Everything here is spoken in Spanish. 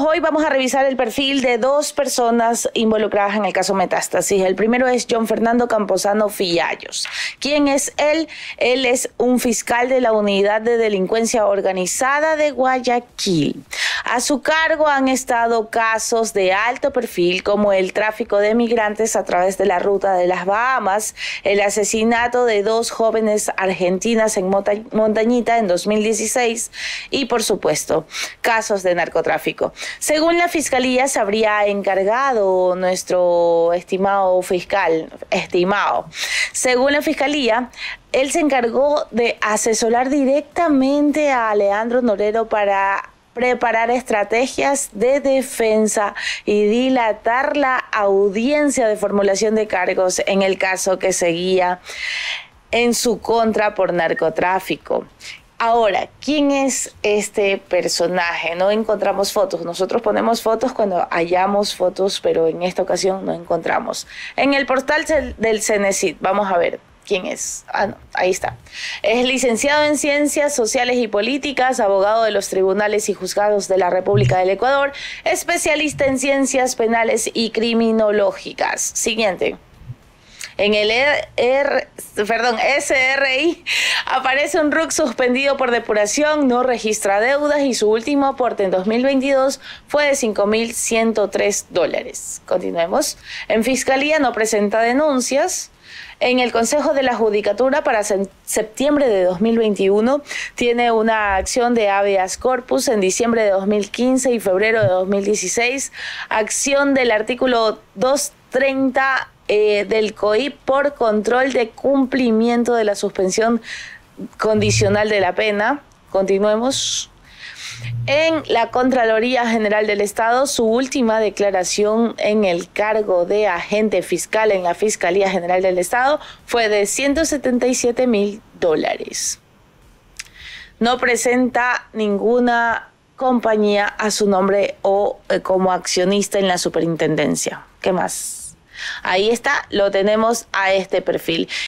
Hoy vamos a revisar el perfil de dos personas involucradas en el caso Metástasis. El primero es John Fernando Camposano Fiallos. ¿Quién es él? Él es un fiscal de la Unidad de Delincuencia Organizada de Guayaquil. A su cargo han estado casos de alto perfil como el tráfico de migrantes a través de la ruta de las Bahamas, el asesinato de dos jóvenes argentinas en Montañita en 2016 y, por supuesto, casos de narcotráfico. Según la Fiscalía, se habría encargado nuestro estimado fiscal, según la Fiscalía, él se encargó de asesorar directamente a Leandro Norero para preparar estrategias de defensa y dilatar la audiencia de formulación de cargos en el caso que seguía en su contra por narcotráfico. Ahora, ¿quién es este personaje? No encontramos fotos. Nosotros ponemos fotos cuando hallamos fotos, pero en esta ocasión no encontramos. En el portal del Cenecit, vamos a ver quién es. No, ahí está. Es licenciado en Ciencias Sociales y Políticas, abogado de los tribunales y juzgados de la República del Ecuador, especialista en Ciencias Penales y Criminológicas. Siguiente. En el SRI aparece un RUC suspendido por depuración, no registra deudas y su último aporte en 2022 fue de $5.103. Continuemos. En Fiscalía no presenta denuncias. En el Consejo de la Judicatura para septiembre de 2021 tiene una acción de habeas corpus en diciembre de 2015 y febrero de 2016, acción del artículo 230 del COIP por control de cumplimiento de la suspensión condicional de la pena. Continuemos. En la Contraloría General del Estado, su última declaración en el cargo de agente fiscal en la Fiscalía General del Estado fue de $177.000. No presenta ninguna compañía a su nombre o como accionista en la superintendencia. ¿Qué más? Ahí está, lo tenemos a este perfil.